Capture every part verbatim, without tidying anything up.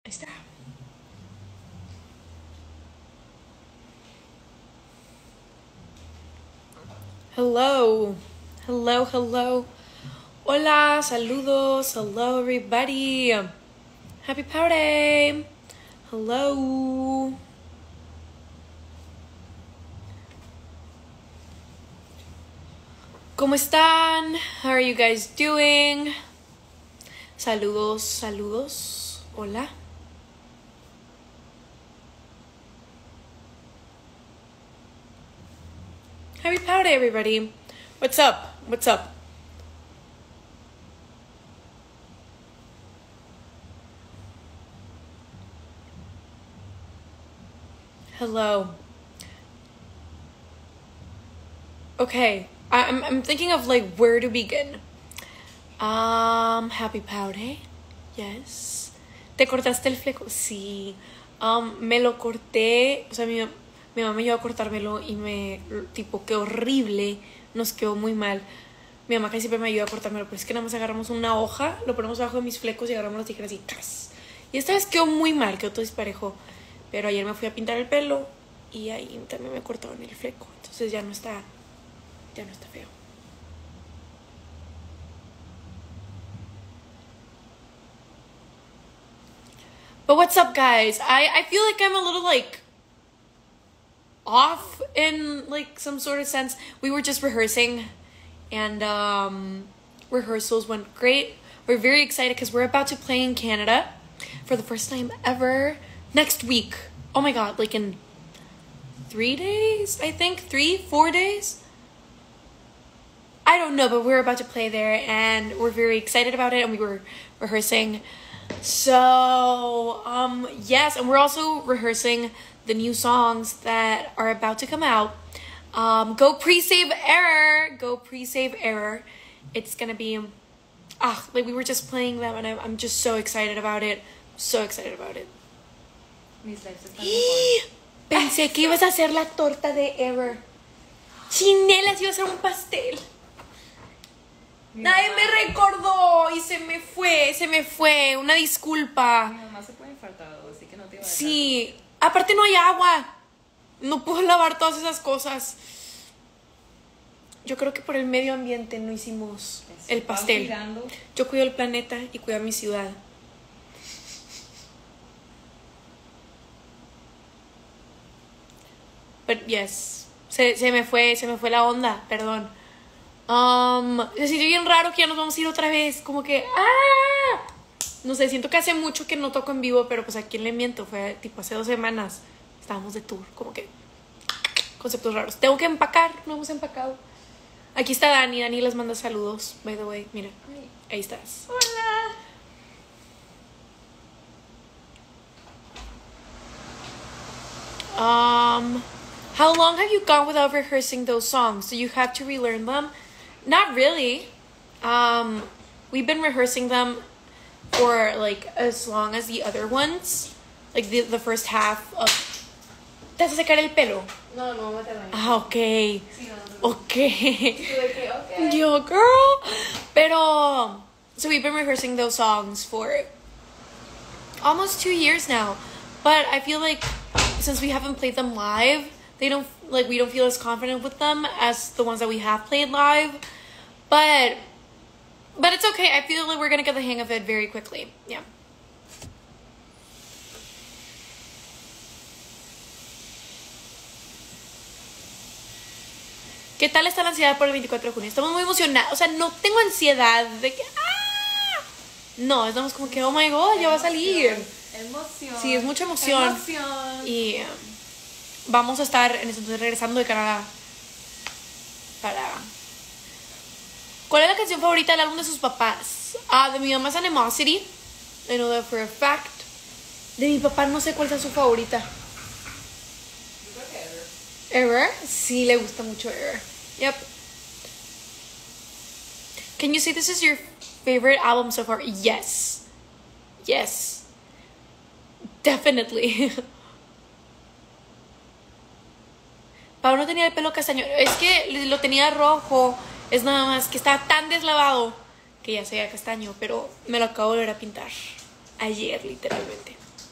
Ahí está. Hello. Hello, hello. Hola, saludos. Hello, everybody. Happy Powder. Hello. ¿Cómo están? How are you guys doing? Saludos, saludos. Hola. Happy Powder, everybody. What's up? What's up? Hello. Okay, I, I'm I'm thinking of like where to begin. Um, Happy Powder. Yes. ¿Te cortaste el fleco? Sí. Um, me lo corté. O sea, mi, mi mamá me llevó a cortármelo y me. Tipo, qué horrible. Nos quedó muy mal. Mi mamá casi siempre me ayuda a cortármelo, pero es que nada más agarramos una hoja, lo ponemos abajo de mis flecos y agarramos las tijeras y ¡tras! Y esta vez quedó muy mal, quedó todo disparejo. Pero ayer me fui a pintar el pelo y ahí también me cortaron el fleco. Entonces ya no está. Ya no está feo. But what's up, guys? I, I feel like I'm a little, like, off in, like, some sort of sense. We were just rehearsing, and um, rehearsals went great. We're very excited because we're about to play in Canada for the first time ever next week. Oh my god, like in three days, I think? Three, four days? I don't know, but we're about to play there, and we're very excited about it, and we were rehearsing. So, um, yes, and we're also rehearsing the new songs that are about to come out. Um, go pre-save error, go pre-save error. It's gonna be, ah, like we were just playing them, and I'm, I'm just so excited about it. So excited about it. Mis lives están mejor. Pensé que ibas a hacer la torta de error. Chinelas, ibas a hacer un pastel. Mi Nadie mamá- me recordó y se me fue, se me fue. Una disculpa. Mi mamá se puede infartar, así que no te iba a dejar. Sí, aparte no hay agua. No puedo lavar todas esas cosas. Yo creo que por el medio ambiente no hicimos Eso, el vas pastel. cuidando. Yo cuido el planeta y cuido a mi ciudad. But yes, se, se me fue, se me fue la onda, perdón. Um, se sintió bien raro que ya nos vamos a ir otra vez, como que ¡ah! No sé, siento que hace mucho que no toco en vivo, pero pues a quién le miento, fue tipo hace dos semanas. Estábamos de tour, como que conceptos raros. Tengo que empacar, no hemos empacado. Aquí está Dani, Dani les manda saludos, by the way, mira, ahí estás. Hola. Um, how long have you gone without rehearsing those songs? Do you have to relearn them? Not really. Um, we've been rehearsing them for like as long as the other ones, like the the first half of. ¿Te vas a secar el pelo? No, no, no te bañes. Ah, okay, Sí, no, no, no. okay. Tuve que, ok. Yo, girl. Pero so we've been rehearsing those songs for almost two years now, but I feel like since we haven't played them live, they don't like we don't feel as confident with them as the ones that we have played live. But but it's okay. I feel like we're gonna get the hang of it very quickly. Yeah. ¿Qué tal está la ansiedad por el veinticuatro de junio? Estamos muy emocionados. O sea, no tengo ansiedad de que ¡ah! No, estamos como que oh my god, ya va a salir. Emoción. Sí, es mucha emoción. Emoción. Y um, vamos a estar en ese entonces regresando de Canadá para... ¿Cuál es la canción favorita del álbum de sus papás? Ah, de mi mamá es Animosity. I know that for a fact. De mi papá no sé cuál es su favorita. Yo creo que Ever. Ever? Sí, le gusta mucho Ever. Yep. Can you say this is your favorite album so far? Yes. Yes. Definitely. Pau no tenía el pelo castaño. Es que lo tenía rojo. Es nada más que estaba tan deslavado que ya se veía castaño. Pero me lo acabo de volver a pintar. Ayer, literalmente.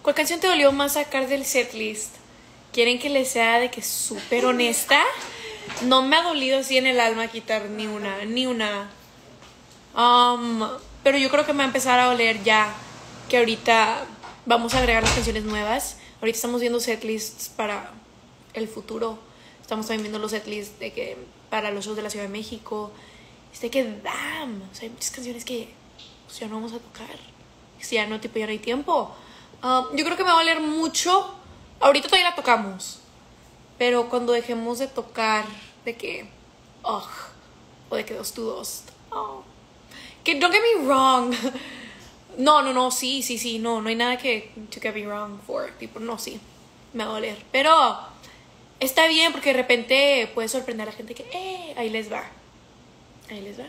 ¿Cuál canción te dolió más sacar del setlist? ¿Quieren que les sea de que súper honesta? No me ha dolido así en el alma quitar ni una, ni una. Um, pero yo creo que me va a empezar a doler ya que ahorita vamos a agregar las canciones nuevas. Ahorita estamos viendo setlists para el futuro. Estamos también viendo los setlists de que para los shows de la Ciudad de México. Es de que, damn, o sea, hay muchas canciones que pues, ya no vamos a tocar. Si ya no, tipo, ya no hay tiempo. Um, yo creo que me va a doler mucho. Ahorita todavía la tocamos. Pero cuando dejemos de tocar, de que, ugh, o de que dos to dos. Oh. Que, don't get me wrong. No, no, no, sí, sí, sí, no, no hay nada que to get me wrong for. Tipo, no, sí, me va a doler. Pero está bien porque de repente puede sorprender a la gente que, eh, ahí les va. Ahí les va.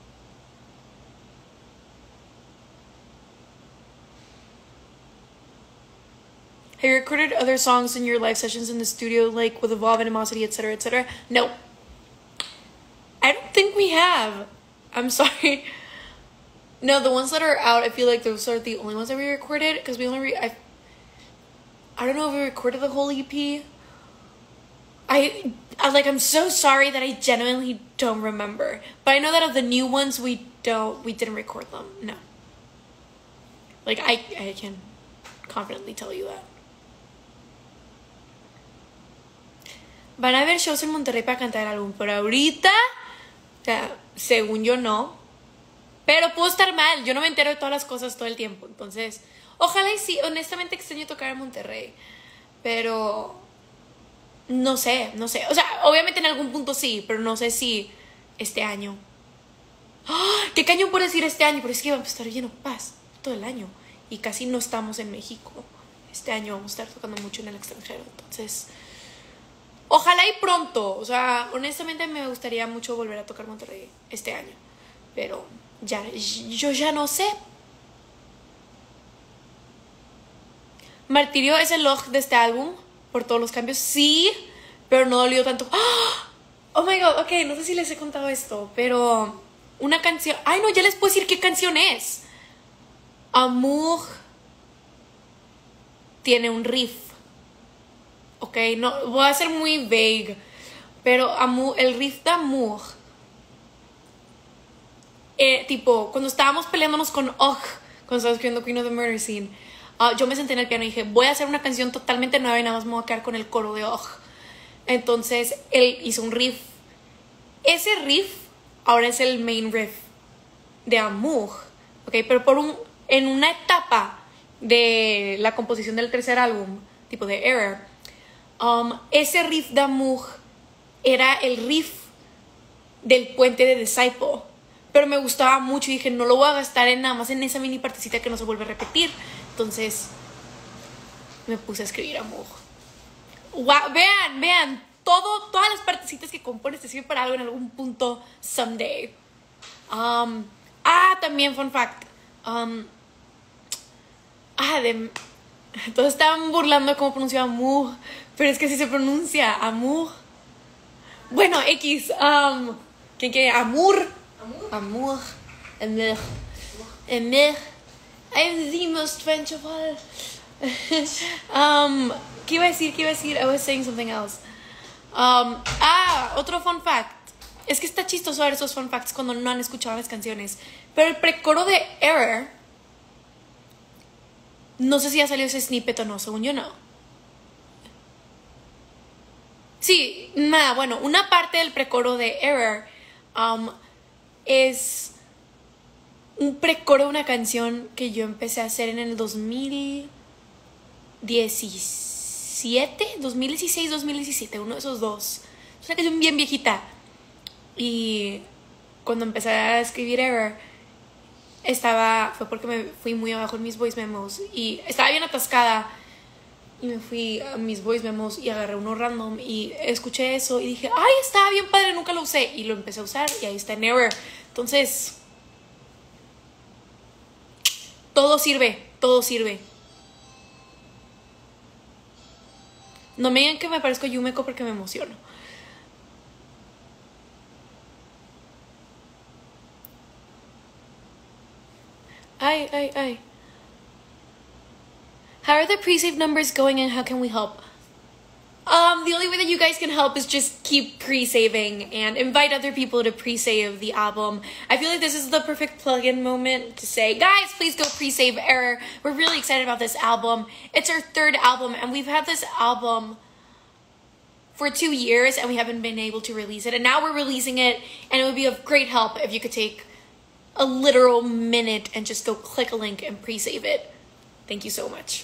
Have you recorded other songs in your live sessions in the studio, like with Evolve, Animosity, et cetera, et cetera? No. I don't think we have. I'm sorry. No, the ones that are out, I feel like those are the only ones that we recorded, because we only, re- I, I don't know if we recorded the whole E P. I, I, like, I'm so sorry that I genuinely don't remember. But I know that of the new ones, we don't, we didn't record them, no. Like, I, I can confidently tell you that. Van a haber shows en Monterrey para cantar el álbum, pero ahorita, o sea, según yo no. Pero puedo estar mal, yo no me entero de todas las cosas todo el tiempo. Entonces, ojalá y sí, honestamente extraño tocar en Monterrey. Pero, no sé, no sé. O sea, obviamente en algún punto sí, pero no sé si este año. ¡Oh! ¿Qué cañón por decir este año? Pero es que vamos a estar lleno paz todo el año. Y casi no estamos en México. Este año vamos a estar tocando mucho en el extranjero. Entonces, ojalá y pronto. O sea, honestamente me gustaría mucho volver a tocar Monterrey este año. Pero ya, yo ya no sé. Martirio es el log de este álbum por todos los cambios. Sí, pero no dolió tanto. Oh my god, ok, no sé si les he contado esto, pero una canción. Ay, no, ya les puedo decir qué canción es. Amour tiene un riff. Ok, no, voy a ser muy vague. Pero Amour, el riff de Amour, eh, tipo, cuando estábamos peleándonos con Og, cuando estaba escribiendo Queen of the Murder Scene, uh, yo me senté en el piano y dije, voy a hacer una canción totalmente nueva y nada más me voy a quedar con el coro de Og. Entonces él hizo un riff. Ese riff ahora es el main riff de Amour, ok, pero por un, en una etapa de la composición del tercer álbum, tipo de Error, um, ese riff de Amour era el riff del puente de Disciple, pero me gustaba mucho y dije, no lo voy a gastar en nada más en esa mini partecita que no se vuelve a repetir. Entonces me puse a escribir Amour. Wow, vean, vean, todo, todas las partecitas que compones te sirven para algo en algún punto someday. Um, ah, también fun fact. Um, ah, de, todos estaban burlando cómo pronunciaba Amour, pero es que así se pronuncia, Amour. Bueno, X, um, ¿quién quiere? Amour. Amour. Amour. Amour. Amour. I'm the most French of all. um, ¿Qué iba a decir? ¿Qué iba a decir? I was saying something else. Um, ah, otro fun fact. Es que está chistoso ver esos fun facts cuando no han escuchado las canciones. Pero el precoro de Error, no sé si ya salió ese snippet o no, según yo no. Sí, nada, bueno, una parte del precoro de Error um, es un precoro de una canción que yo empecé a hacer en el dos mil diecisiete, dos mil dieciséis, dos mil diecisiete, uno de esos dos. Es una canción bien viejita. Y cuando empecé a escribir Error, estaba, fue porque me fui muy abajo en mis voice memos y estaba bien atascada. Y me fui a mis voice memos y agarré uno random y escuché eso y dije, ay, estaba bien padre, nunca lo usé. Y lo empecé a usar y ahí está en Error. Entonces, todo sirve, todo sirve. No me digan que me parezco a Yumeko porque me emociono. Ay, ay, ay. How are the pre-save numbers going and how can we help? Um, the only way that you guys can help is just keep pre-saving and invite other people to pre-save the album. I feel like this is the perfect plug-in moment to say, guys, please go pre-save Error. We're really excited about this album. It's our third album, and we've had this album for two years, and we haven't been able to release it. And now we're releasing it, and it would be of great help if you could take a literal minute and just go click a link and pre-save it. Thank you so much.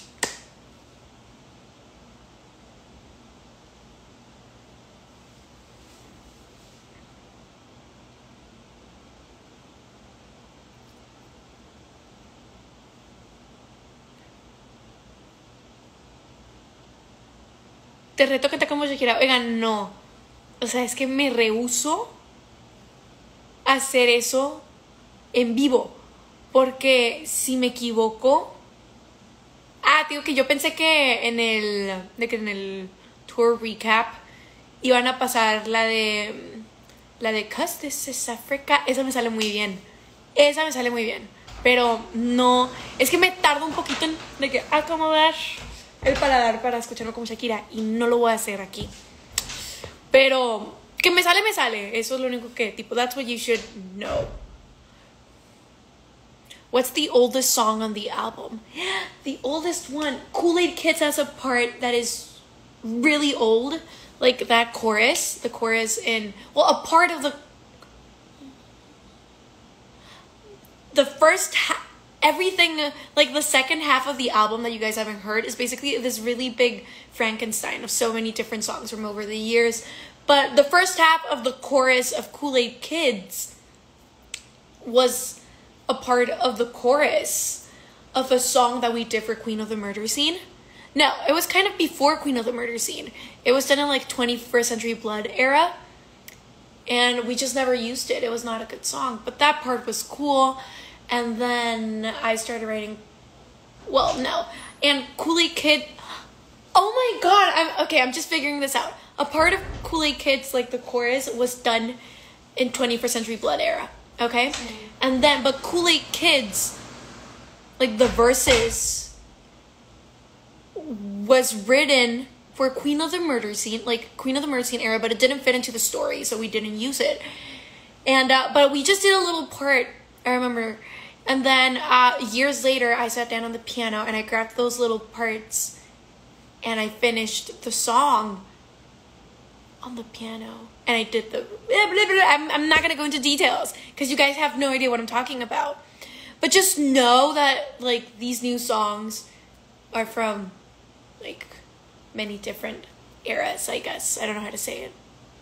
Te reto que te como Shakira. Oigan, no. O sea, es que me rehúso a hacer eso en vivo. Porque si me equivoco. Ah, digo que yo pensé que en el. De que en el tour recap iban a pasar la de. La de Cause This Is Africa. Esa me sale muy bien. Esa me sale muy bien. Pero no. Es que me tardo un poquito en de que acomodar el paladar para escucharlo como Shakira y no lo voy a hacer aquí. Pero que me sale, me sale. Eso es lo único que, tipo, that's what you should know. What's the oldest song on the album? The oldest one. Kool-Aid Kids has a part that is really old. Like that chorus. The chorus in, well, a part of the the first half. Everything, like the second half of the album that you guys haven't heard is basically this really big Frankenstein of so many different songs from over the years. But the first half of the chorus of Kool-Aid Kids was a part of the chorus of a song that we did for Queen of the Murder Scene. No, it was kind of before Queen of the Murder Scene. It was done in like twenty-first Century Blood era. And we just never used it. It was not a good song. But that part was cool. And then I started writing, well, no. And Kool-Aid Kid, oh my god, I'm, okay, I'm just figuring this out. A part of Kool-Aid Kids, like the chorus, was done in twenty-first Century Blood era, okay? Mm-hmm. And then, but Kool-Aid Kids, like the verses, was written for Queen of the Murder Scene, like Queen of the Murder Scene era, but it didn't fit into the story, so we didn't use it. And, uh, but we just did a little part, I remember. And then uh, years later, I sat down on the piano and I grabbed those little parts and I finished the song on the piano. And I did the... Blah, blah, blah. I'm, I'm not going to go into details because you guys have no idea what I'm talking about. But just know that, like, these new songs are from, like, many different eras, I guess. I don't know how to say it.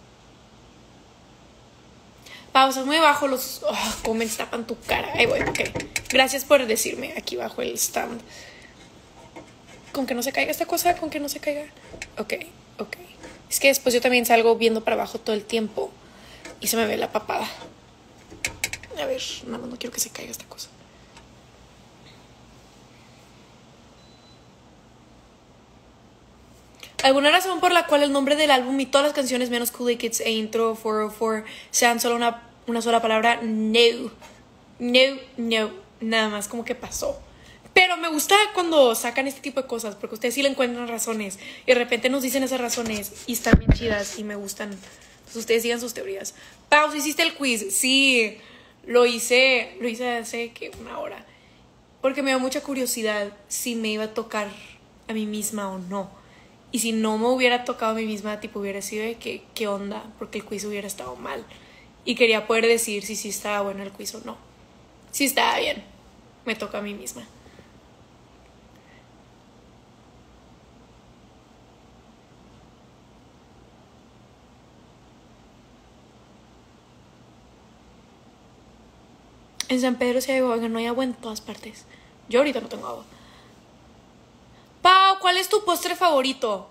Pausa muy bajo los... Oh, cómo me tapan tu cara. Ahí voy, ok. Gracias por decirme aquí bajo el stand. Con que no se caiga esta cosa, con que no se caiga. Ok, ok. Es que después yo también salgo viendo para abajo todo el tiempo. Y se me ve la papada. A ver, nada más no quiero que se caiga esta cosa. ¿Alguna razón por la cual el nombre del álbum y todas las canciones menos Kool-Aid Kids e Intro cuatrocientos cuatro sean solo una, una sola palabra? No. No, no. Nada más como que pasó. Pero me gusta cuando sacan este tipo de cosas, porque ustedes sí le encuentran razones. Y de repente nos dicen esas razones y están bien chidas y me gustan. Entonces ustedes digan sus teorías. Pau, ¿hiciste el quiz? Sí, lo hice, lo hice hace ¿qué? Una hora. Porque me dio mucha curiosidad si me iba a tocar a mí misma o no. Y si no me hubiera tocado a mí misma, tipo, hubiera sido de que, ¿qué onda? Porque el quiz hubiera estado mal. Y quería poder decir si sí estaba bueno el quiz o no. Si estaba bien, me toca a mí misma. En San Pedro sí hay agua, no hay agua en todas partes. Yo ahorita no tengo agua. Pau, ¿cuál es tu postre favorito?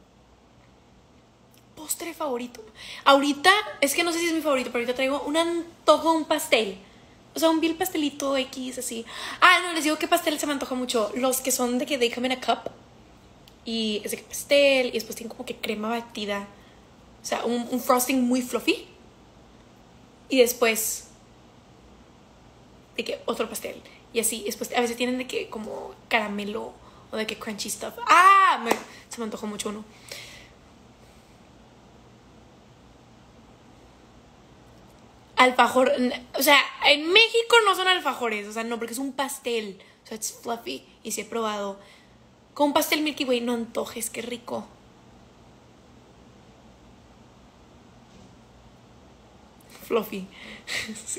Postre favorito. Ahorita, es que no sé si es mi favorito, pero ahorita traigo un antojo, un pastel. O sea, un vil pastelito X, así. Ah, no, les digo que pastel se me antoja mucho. Los que son de que they come in a cup. Y es de que pastel, y después tienen como que crema batida. O sea, un, un frosting muy fluffy. Y después de que otro pastel. Y así, después a veces tienen de que como caramelo o de que crunchy stuff. Ah, me, se me antojó mucho uno. Alfajor, o sea, en México no son alfajores, o sea, no, porque es un pastel, o sea, es fluffy, y sí he probado. Con un pastel Milky Way, no antojes, qué rico. Fluffy, sí.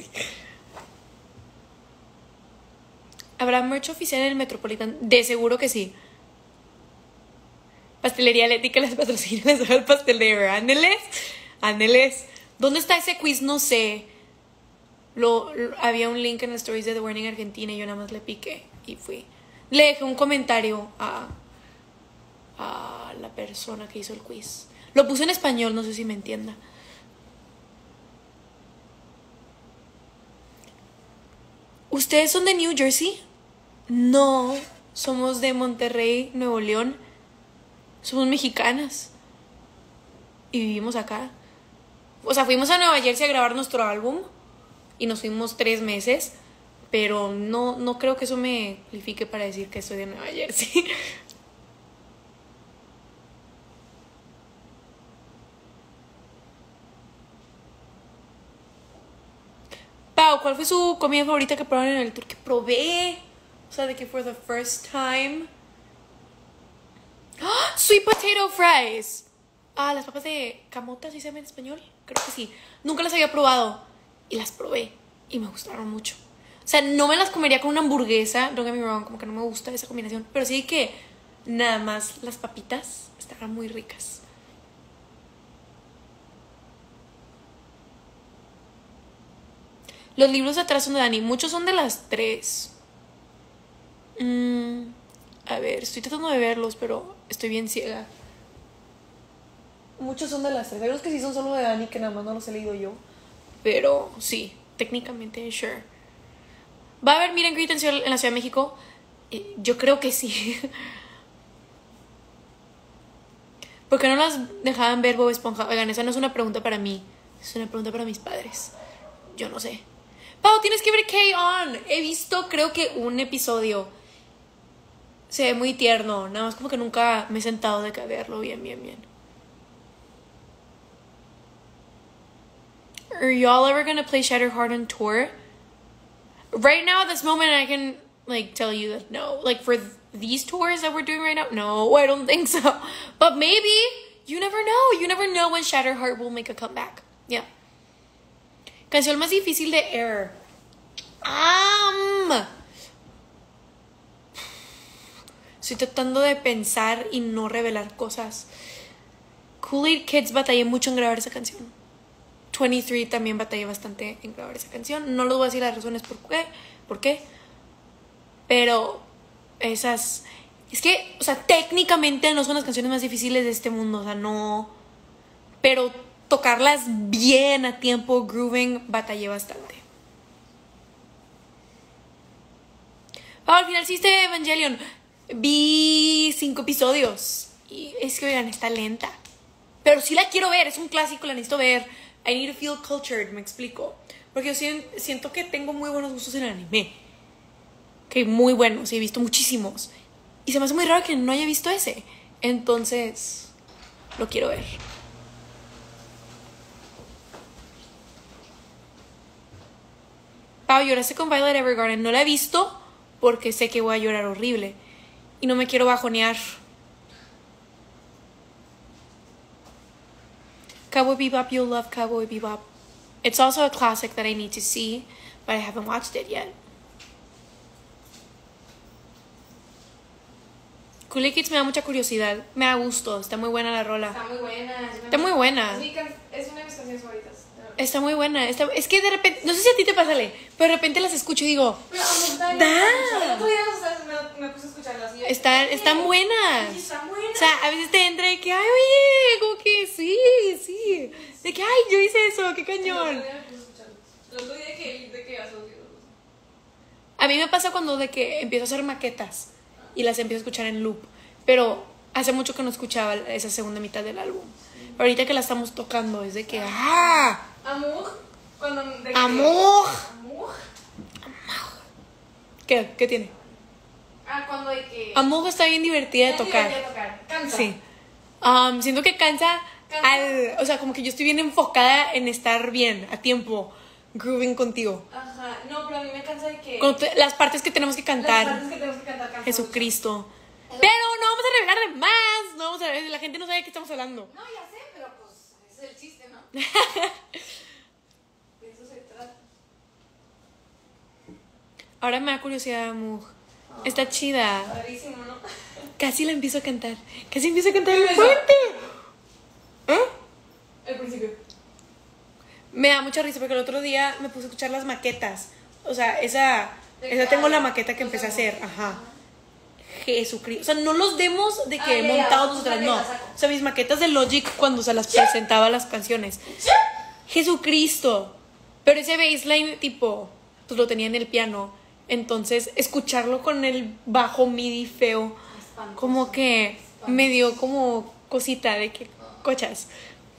¿Habrá merch oficial en el Metropolitan? De seguro que sí. Pastelería Leti que las patrocina, les deja el pastel de Ever. Ándeles, ándeles. ¿Dónde está ese quiz? No sé. Lo, lo- había un link en las stories de The Warning Argentina y yo nada más le piqué y fui. Le dejé un comentario a, a la persona que hizo el quiz. Lo puse en español, no sé si me entienda. ¿Ustedes son de New Jersey? No, somos de Monterrey, Nuevo León. Somos mexicanas y vivimos acá. O sea, fuimos a Nueva Jersey a grabar nuestro álbum y nos fuimos tres meses, pero no, no creo que eso me califique para decir que soy de Nueva Jersey. Pau, ¿cuál fue su comida favorita que probaron en el tour? Que probé. O sea, de que for the first time. ¡Ah! Sweet potato fries. Ah, las papas de camota, ¿sí se llama en español? Creo que sí. Nunca las había probado. Y las probé. Y me gustaron mucho. O sea, no me las comería con una hamburguesa. Don't get me wrong, como que no me gusta esa combinación. Pero sí que nada más las papitas estaban muy ricas. Los libros de atrás son de Dani. Muchos son de las tres. Mm, a ver, estoy tratando de verlos, pero estoy bien ciega. Muchos son de las tres. Hay unos que sí son solo de Dani, que nada más no los he leído yo. Pero sí, técnicamente, sure. ¿Va a haber Meet and Greet en Ciudad- en la Ciudad de México? Eh, yo creo que sí. ¿Por qué no las dejaban ver Bob Esponja? Oigan, esa no es una pregunta para mí. Es una pregunta para mis padres. Yo no sé. Pau, tienes que ver K-On! He visto, creo que un episodio. Se ve muy tierno. Nada más como que nunca me he sentado de que a verlo bien, bien, bien. Are y'all ever gonna play Shatterheart on tour? Right now, at this moment, I can like tell you that no. Like for th- these tours that we're doing right now, no, I don't think so. But maybe you never know. You never know when Shatterheart will make a comeback. Yeah. Canción más difícil de Air. Um, Estoy tratando de pensar y no revelar cosas. Kool-Aid Kids batallé mucho en grabar esa canción. veintitrés también batallé bastante en grabar esa canción. No les voy a decir las razones por qué, por qué. Pero esas... Es que, o sea, técnicamente no son las canciones más difíciles de este mundo. O sea, no... Pero tocarlas bien a tiempo, grooving, batallé bastante. Ah, al final sí viste Evangelion. Vi cinco episodios. Y es que, oigan, está lenta. Pero sí la quiero ver, es un clásico, la necesito ver. I need to feel cultured, me explico. Porque yo sien- siento que tengo muy buenos gustos en el anime. Que muy buenos, y he visto muchísimos. Y se me hace muy raro que no haya visto ese. Entonces, lo quiero ver. Pau, lloraste con Violet Evergarden. No la he visto porque sé que voy a llorar horrible. Y no me quiero bajonear. Cowboy Bebop, you'll love Cowboy Bebop. It's also a classic that I need to see, but I haven't watched it yet. Kool-Aid Kids me da mucha curiosidad. Me da gusto. Está muy buena la rola. Está muy buena. Es una Está muy buena. Es, mi can- es una de mis canciones favoritas. Está muy buena. Está... Es que de repente... No sé si a ti te pasa, Ale, pero de repente las escucho y digo... Pero me gusta. Da. El otro día o sea, me, me puse a escucharlas. y yo, Están, "Eh, están buenas. sí, están buenas". O sea, a veces te entra de que, ay, oye, como que sí, sí. De que, ay, yo hice eso, qué El otro cañón. día me puse a escucharlas. El otro día de que, de que asocio. A mí me pasa cuando de que empiezo a hacer maquetas y las empiezo a escuchar en loop. Pero hace mucho que no escuchaba esa segunda mitad del álbum. Pero ahorita que la estamos tocando es de que, ¡ah! Amor. Cuando, de que- Amor. Amor. ¿Qué? ¿Qué tiene? Ah, Ah, cuando de que... Amog está bien divertida de Ya tocar. debería tocar. Cansa. Sí. Um, siento que cansa, Cansa. al... O sea, como que yo estoy bien enfocada en estar bien, a tiempo, grooving contigo. Ajá. No, pero a mí me cansa de que... Cuando te- las partes que tenemos que Las cantar. partes que tenemos que cantar cansan Jesucristo. Eso- Pero no vamos a revelar de más. No vamos a revelar, la gente no sabe de qué estamos hablando. mucho. No, ya sé, pero pues ese es el chiste, ¿no? De eso se trata. Ahora me da curiosidad, Amog. Está chida. Padrísimo, ¿no? Casi la empiezo a cantar. Casi empiezo a cantar ¿Qué el es fuerte. ¿Eh? El principio. Me da mucha risa porque el otro día me puse a escuchar las maquetas. O sea, esa, De esa que- tengo la ah, maqueta que los empecé a demos. hacer. Ajá. Jesucristo. O sea, no los demos de que Ah, ya, ya, montados tus nosotras, no. maquetas, saco. O sea, mis maquetas de Logic cuando se las presentaba las canciones. Jesucristo. Pero ese baseline, tipo, pues lo tenía en el piano. Entonces, escucharlo con el bajo MIDI feo, Espantoso. como que Espantoso. me dio como cosita de que cochas.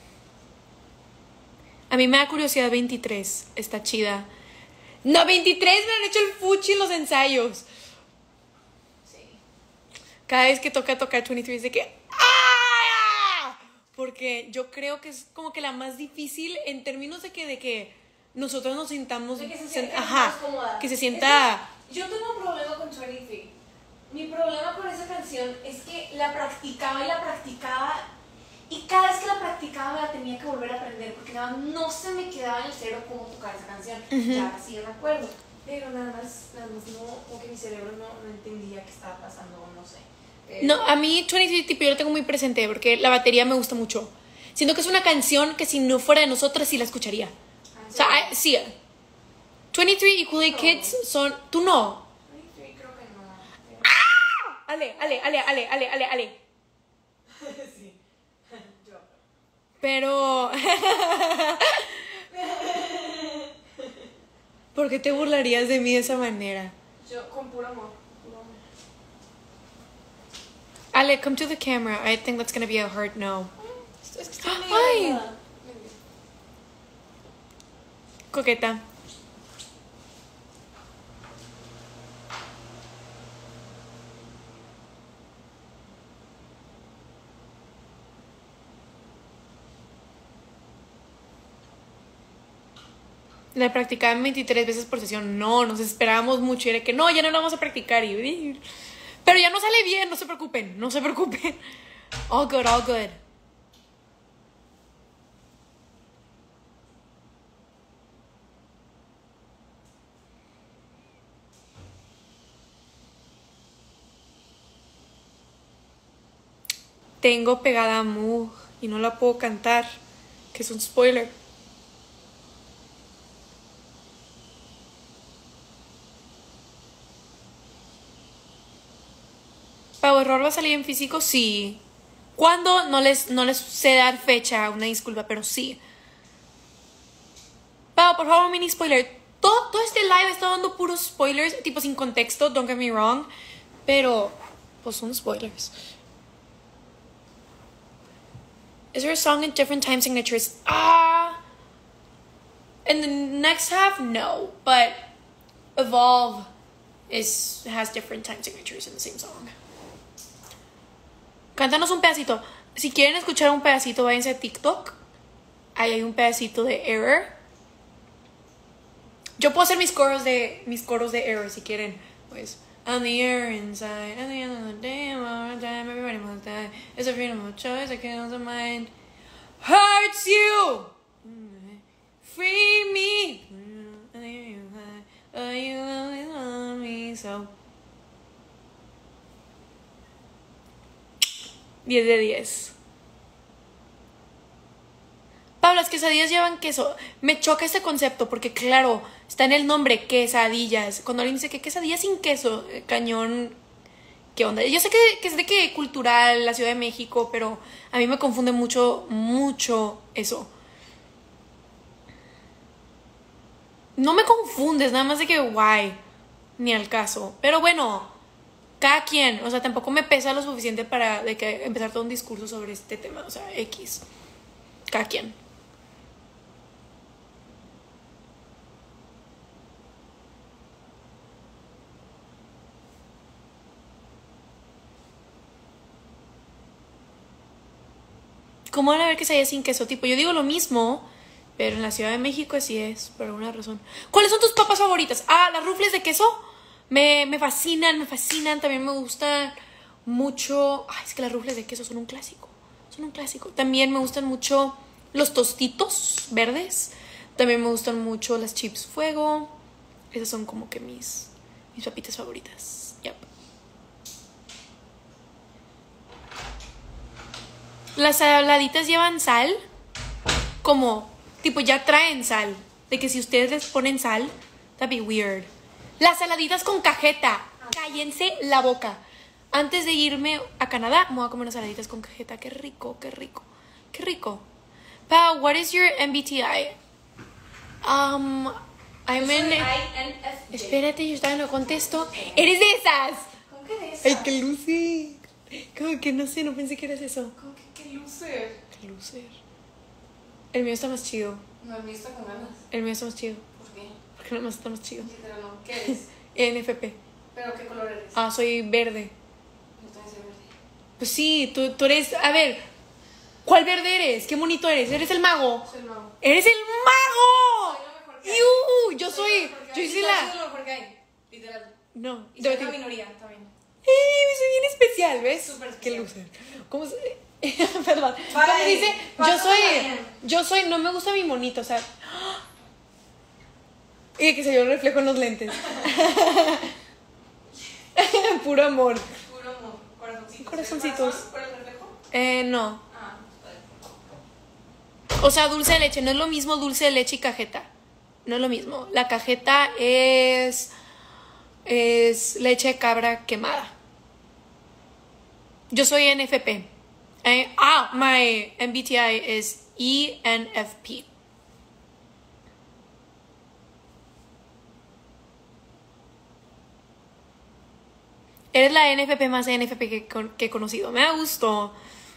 A mí me da curiosidad veintitrés, está chida. No, veintitrés me han hecho el fuchi en los ensayos. Sí. Cada vez que toca tocar veintitrés es de que ¡ah! Porque yo creo que es como que la más difícil en términos de que de que nosotros nos sintamos De que se sen- sienta ajá, más cómoda. que se Es sienta que yo tengo un problema con veintitrés. Mi problema con esa canción es que la practicaba y la practicaba y cada vez que la practicaba me la tenía que volver a aprender porque nada más no se me quedaba en el cerebro cómo tocar esa canción. Ya sí me acuerdo, pero nada más, nada más no, como que mi cerebro no, no entendía qué estaba pasando o no sé. Pero- No, a mí veintitrés tipo yo lo tengo muy presente porque la batería me gusta mucho. Siento que es una canción que si no fuera de nosotras sí la escucharía. Ah, ¿en O sea, serio? ah, sí. veintitrés y Kool-Aid No. Kids son tú no. veintitrés creo que no. Ale, ale, ale, ale, ale, ale, ale. Pero... sí. Yo. Pero ¿por qué te burlarías de mí de esa manera? Yo con puro amor. Puro amor. Ale, come to the camera. I think that's gonna be a hard no. Es que estoy medio Ay. delgada. Coqueta. La practicaban veintitrés veces por sesión. No, nos esperábamos mucho. Y era que no, ya no la vamos a practicar. Y... Pero ya no sale bien, no se preocupen, no se preocupen. All good, all good. Tengo pegada a Moog y no la puedo cantar, que es un spoiler. ¿Pau Error va a salir en físico? Sí. ¿Cuándo? No les, no les sé dar fecha, una disculpa, pero sí. Pau, por favor, mini spoiler. Todo, todo este live está dando puros spoilers, tipo sin contexto, don't get me wrong. Pero, pues son spoilers. Is there a song in different time signatures? Ah. In the next half, no. But Evolve is has different time signatures in the same song. Cántanos un pedacito. Si quieren escuchar un pedacito, váyanse a TikTok. Ahí hay un pedacito de Error. Yo puedo hacer mis coros de mis coros de Error si quieren. Pues, on the air inside, at the end of the day, all the time, everybody must die. It's a freedom of choice, I can't the mind. Hurts you! Free me! Oh, you always want me so. diez de diez. Pablo, las quesadillas llevan queso. Me choca este concepto porque, claro, está en el nombre, quesadillas. Cuando alguien dice que quesadillas sin queso, eh, cañón, ¿qué onda? Yo sé que, que es de que cultural, la Ciudad de México, pero a mí me confunde mucho, mucho eso. No me confundes, nada más de que guay, ni al caso. Pero bueno, cada quien, o sea, tampoco me pesa lo suficiente para de que empezar todo un discurso sobre este tema, o sea, X. Cada quien. ¿Cómo van a ver quesadilla sin queso? Tipo, yo digo lo mismo, pero en la Ciudad de México así es, por alguna razón. ¿Cuáles son tus papas favoritas? Ah, las rufles de queso. Me, me fascinan, me fascinan. También me gustan mucho... Ay, es que las rufles de queso son un clásico. Son un clásico. También me gustan mucho los tostitos verdes. También me gustan mucho las chips fuego. Esas son como que mis, mis papitas favoritas. Yep. Las saladitas llevan sal. Como, tipo, ya traen sal. De que si ustedes les ponen sal, that'd be weird. Las saladitas con cajeta. Cállense la boca. Antes de irme a Canadá, me voy a comer unas saladitas con cajeta. Qué rico, qué rico. Qué rico. Pau, what is your M B T I? Um, I'm Soy in... I N F J. Espérate, yo estaba no contesto. ¡Eres de esas! ¿Cómo que de esa? Ay, qué luce. Como que no sé, no pensé que eras eso. ¿Cómo que qué loser? Qué loser. El mío está más chido. No, el mío está con ganas. El mío está más chido. ¿Por qué? Porque nada más está más chido. Literal, no. ¿Qué eres? N F P. ¿Pero qué color eres? Ah, soy verde. Yo también soy verde. Pues sí, tú, tú eres... A ver, ¿cuál verde eres? ¿Qué bonito eres? ¿Eres el mago? Soy el mago. ¡Eres el mago! Soy lo mejor que hay. ¡Iu! Yo soy... lo mejor que Yo hay. hice Literal, la... soy lo mejor que hay. Literal. No. Y soy debate- una minoría también. ¡Ey! Soy bien especial, ¿ves? Súper Qué especial. loser. ¿Cómo se...? Perdón. Para ¿Cómo ahí. dice? Yo Pásala soy... bien. Yo soy... No me gusta mi monito, o sea... Y que se vio un reflejo en los lentes. Puro amor. Puro amor. Corazoncitos. Corazoncitos. ¿El corazón por el reflejo? Eh, no. Ah, O sea, dulce de leche. No es lo mismo dulce de leche y cajeta. No es lo mismo. La cajeta es... Es leche de cabra quemada. Yo soy N F P. Eh, ah, my M B T I es E N F P. Eres la N F P más N F P que, con- que he conocido. Me da gusto.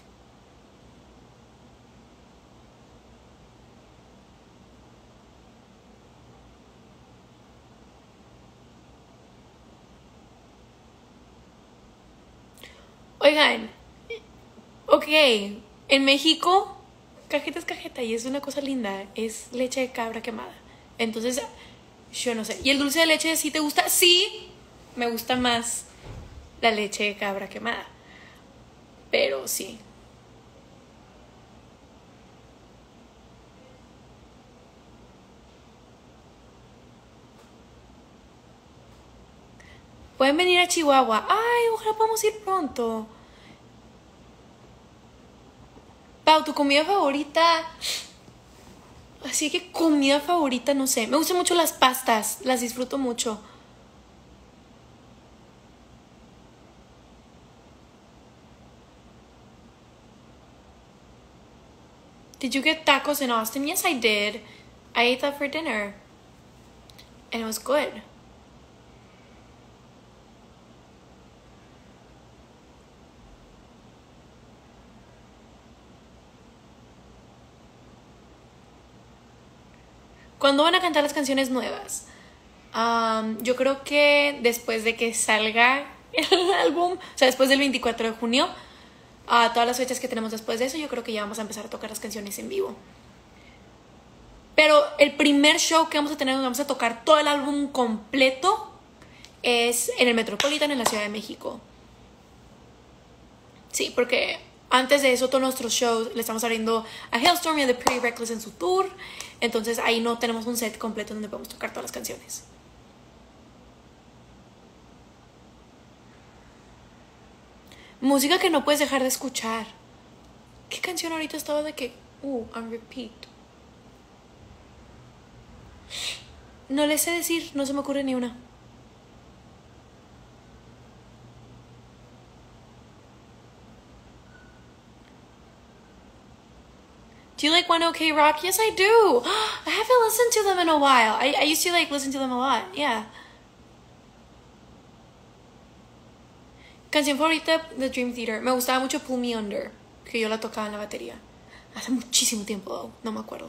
Oigan, ok, en México, cajeta es cajeta y es una cosa linda, es leche de cabra quemada. Entonces, yo no sé. ¿Y el dulce de leche sí te gusta? Sí, me gusta más la leche de cabra quemada. Pero sí. Pueden venir a Chihuahua. Ay, ojalá podamos ir pronto. Pau, tu comida favorita. Así que comida favorita, no sé. Me gustan mucho las pastas, las disfruto mucho. Did you get tacos in Austin? Yes, I did. I ate that for dinner. And it was good. ¿Cuándo van a cantar las canciones nuevas? Um, yo creo que después de que salga el álbum, o sea, después del veinticuatro de junio, a todas las fechas que tenemos después de eso, yo creo que ya vamos a empezar a tocar las canciones en vivo. Pero el primer show que vamos a tener, donde vamos a tocar todo el álbum completo, es en el Metropolitan en la Ciudad de México. Sí, porque antes de eso todos nuestros shows le estamos abriendo a Hailstorm y a The Pretty Reckless en su tour. Entonces ahí no tenemos un set completo donde podemos tocar todas las canciones. Música que no puedes dejar de escuchar. ¿Qué canción ahorita estaba de que... Uh, on repeat? No les sé decir, no se me ocurre ni una. Do you like One Ok Rock? Yes, I do. I haven't listened to them in a while. I, I used to like listen to them a lot. Yeah. Canción favorita de Dream Theater. Me gustaba mucho Pull Me Under, que yo la tocaba en la batería. Hace muchísimo tiempo, though. No me acuerdo.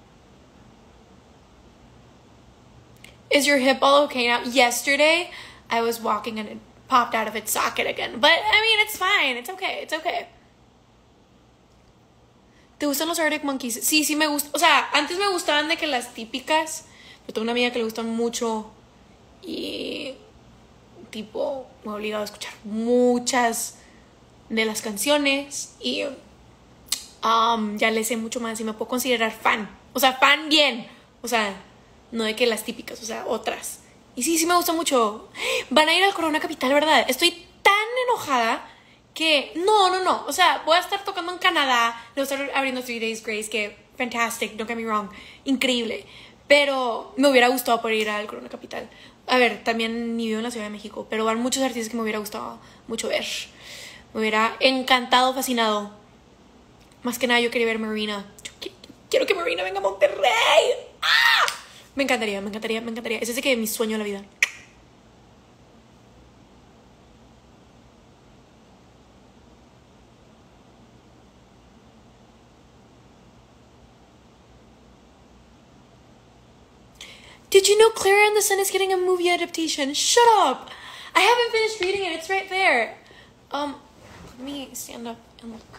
Is your hip all okay now? Yesterday, I was walking and it popped out of its socket again. But, I mean, it's fine. It's okay. It's okay. ¿Te gustan los Arctic Monkeys? Sí, sí me gusta. O sea, antes me gustaban de que las típicas. Pero tengo una amiga que le gustan mucho. Y, tipo, me ha obligado a escuchar muchas de las canciones. Y um, ya le sé mucho más y me puedo considerar fan. O sea, fan bien. O sea, no de que las típicas, o sea, otras. Y sí, sí me gusta mucho. Van a ir al Corona Capital, ¿verdad? Estoy tan enojada que... No, no, no. O sea, voy a estar tocando en Canadá. Voy a estar abriendo Three Days Grace, que fantastic, don't get me wrong. Increíble. Pero me hubiera gustado poder ir al Corona Capital. A ver, también ni vivo en la Ciudad de México, pero van muchos artistas que me hubiera gustado mucho ver. Me hubiera encantado, fascinado. Más que nada yo quería ver Marina. Yo qu- quiero que Marina venga a Monterrey. ¡Ah! Me encantaría, me encantaría, me encantaría. Ese es de que mi sueño de la vida. Did you know Clara and the Sun is getting a movie adaptation? Shut up! I haven't finished reading it. It's right there. Um, let me stand up and look.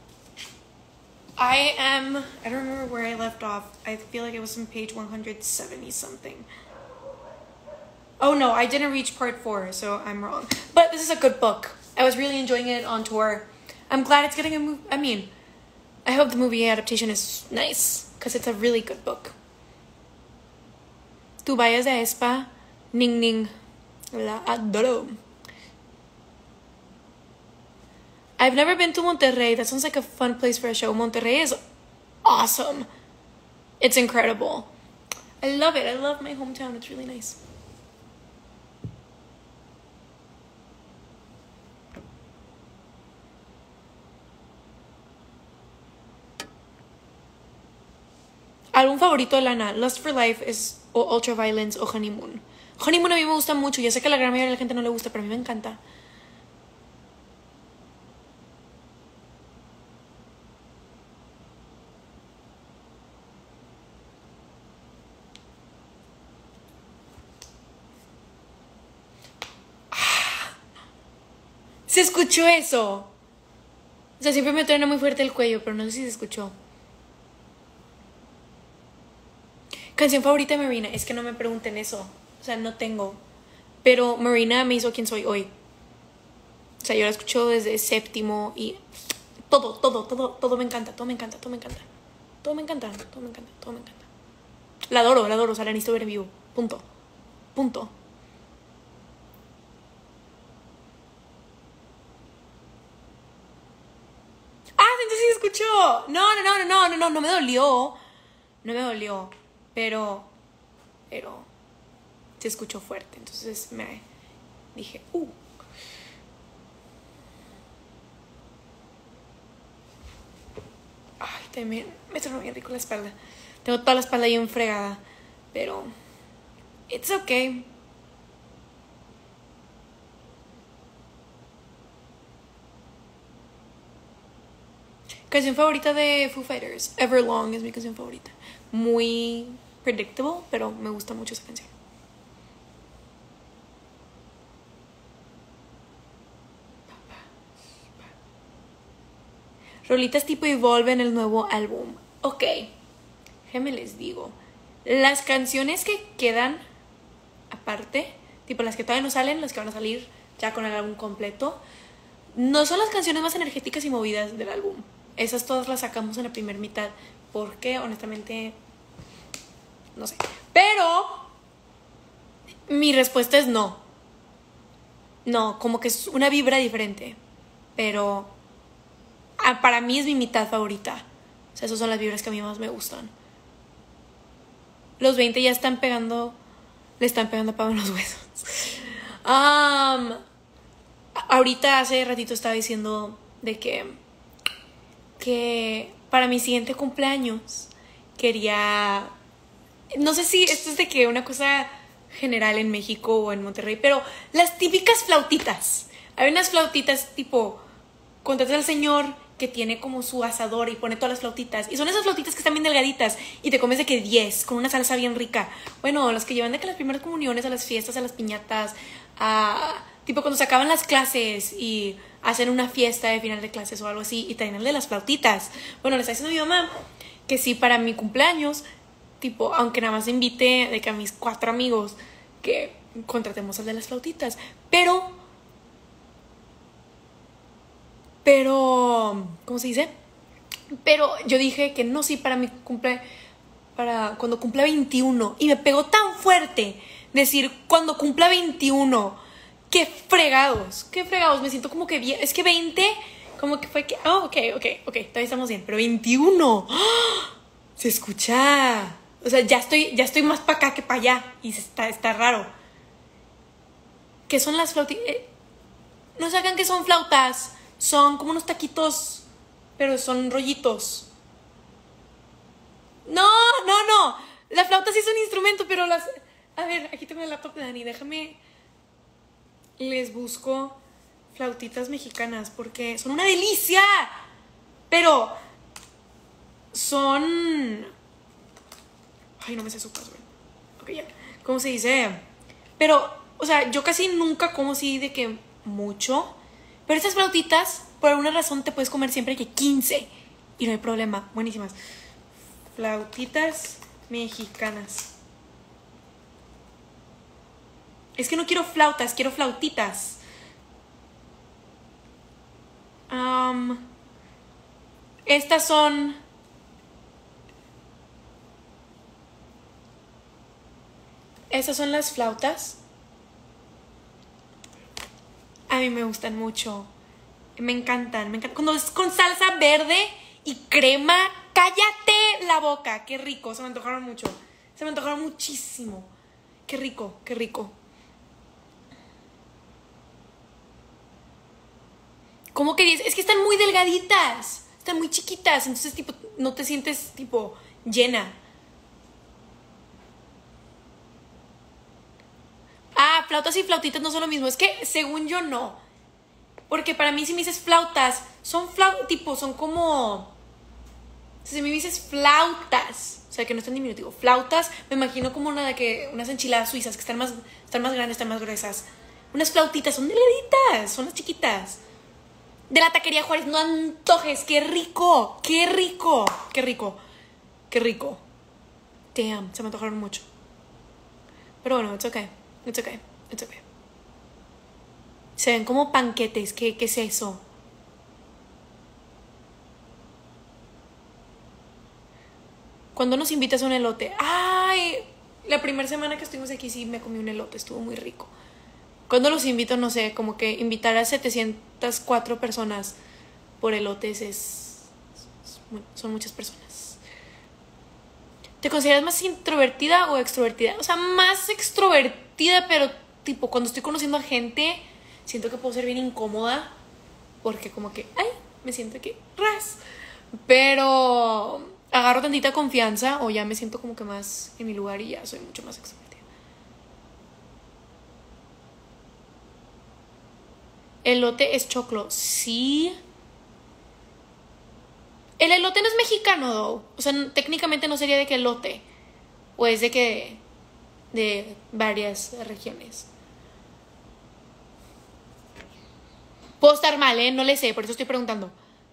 I am... I don't remember where I left off. I feel like it was on page one hundred seventy something. Oh no, I didn't reach part four, so I'm wrong. But this is a good book. I was really enjoying it on tour. I'm glad it's getting a movie. I mean, I hope the movie adaptation is nice, because it's a really good book. Tu vayas de Espa, Ning Ning. La adoro. I've never been to Monterrey. That sounds like a fun place for a show. Monterrey is awesome. It's incredible. I love it. I love my hometown. It's really nice. Álbum favorito de Lana, Lust for Life es o Ultraviolence o Honeymoon. Honeymoon a mí me gusta mucho. Ya sé que a la gran mayoría de la gente no le gusta, pero a mí me encanta. ¿Se escuchó eso? O sea, siempre me truena muy fuerte el cuello, pero no sé si se escuchó. Canción favorita de Marina. Es que no me pregunten eso. O sea, no tengo. Pero Marina me hizo quien soy hoy. O sea, yo la escucho desde séptimo y... Todo, todo, todo, todo me encanta. Todo me encanta, todo me encanta. Todo me encanta, todo me encanta, todo me encanta. La adoro, la adoro. O sea, la necesito ver en vivo. Punto. Punto. Ah, entonces sí escuchó. No, no, no, no, no, no, no me dolió. No me dolió. Pero, pero, se escuchó fuerte. Entonces me dije, uh. Ay, también me sonó bien rico la espalda. Tengo toda la espalda bien fregada. Pero, it's okay. Canción favorita de Foo Fighters. Everlong es mi canción favorita. Muy predictable, pero me gusta mucho esa canción. Rolitas tipo Evolve en el nuevo álbum. Ok, déjenme les digo. Las canciones que quedan aparte, tipo las que todavía no salen, las que van a salir ya con el álbum completo, no son las canciones más energéticas y movidas del álbum. Esas todas las sacamos en la primera mitad. Porque honestamente no sé. Pero mi respuesta es no. No, como que es una vibra diferente. Pero ah, para mí es mi mitad favorita. O sea, esas son las vibras que a mí más me gustan. Los veinte ya están pegando. Le están pegando a Pablo en los huesos. um, Ahorita hace ratito estaba diciendo de que Que para mi siguiente cumpleaños quería... No sé si esto es de que una cosa general en México o en Monterrey, pero las típicas flautitas. Hay unas flautitas tipo... Contratas al señor que tiene como su asador y pone todas las flautitas. Y son esas flautitas que están bien delgaditas y te comes de que diez con una salsa bien rica. Bueno, las que llevan de que las primeras comuniones, a las fiestas, a las piñatas, a, tipo cuando se acaban las clases y hacen una fiesta de final de clases o algo así y traen el de las flautitas. Bueno, le está diciendo a mi mamá que sí, para mi cumpleaños, tipo, aunque nada más invite de que a mis cuatro amigos, que contratemos el de las flautitas. Pero, pero, ¿cómo se dice? Pero yo dije que no, sí, para mi cumple, para cuando cumpla veintiuno. Y me pegó tan fuerte decir cuando cumpla veintiuno. Qué fregados, qué fregados. Me siento como que bien. Es que veinte, como que fue que. Oh, ok, ok, ok, todavía estamos bien. Pero veintiuno, ¡oh! Se escucha. O sea, ya estoy, ya estoy más para acá que para allá. Y está, está raro. ¿Qué son las flautas? Eh, no saben qué son flautas. Son como unos taquitos, pero son rollitos. No, no, no. La flauta sí es un instrumento, pero las. A ver, aquí tengo el laptop de Dani. Déjame. Les busco flautitas mexicanas porque son una delicia. Pero son. Ay, no me sé su password. Ok, ya. ¿Cómo se dice? Pero, o sea, yo casi nunca como así de que mucho. Pero estas flautitas, por alguna razón, te puedes comer siempre que quince. Y no hay problema. Buenísimas. Flautitas mexicanas. Es que no quiero flautas, quiero flautitas. Um, estas son. Estas son las flautas. A mí me gustan mucho. Me encantan, me encantan. Cuando es con salsa verde y crema. ¡Cállate la boca! ¡Qué rico! Se me antojaron mucho. Se me antojaron muchísimo. ¡Qué rico! ¡Qué rico! ¿Cómo que diez? Es que están muy delgaditas. Están muy chiquitas. Entonces, tipo, no te sientes, tipo, llena. Ah, flautas y flautitas no son lo mismo. Es que, según yo, no. Porque para mí, si me dices flautas, son flautas, tipo, son como. Si me dices flautas, o sea, que no están diminutivo, flautas, me imagino como una de que. Unas enchiladas suizas que están más, están más grandes, están más gruesas. Unas flautitas, son delgaditas, son las chiquitas. De la taquería Juárez, no antojes. ¡Qué rico! ¡Qué rico! ¡Qué rico! ¡Qué rico! Damn, se me antojaron mucho. Pero bueno, it's okay. It's okay. It's okay. Se ven como panquetes. ¿Qué, qué es eso? ¿Cuándo nos invitas a un elote? ¡Ay! La primera semana que estuvimos aquí sí me comí un elote. Estuvo muy rico. Cuando los invito, no sé, como que invitar a setecientas cuatro personas por elotes es, es, son muchas personas. ¿Te consideras más introvertida o extrovertida? O sea, más extrovertida, pero tipo, cuando estoy conociendo a gente, siento que puedo ser bien incómoda. Porque como que, ay, me siento que ras. Pero agarro tantita confianza o ya me siento como que más en mi lugar y ya soy mucho más extrovertida. Elote es choclo. Sí. El elote no es mexicano, though. O sea, no, técnicamente no sería de que elote. O es de que. De varias regiones. Puedo estar mal, ¿eh? No le sé, por eso estoy preguntando.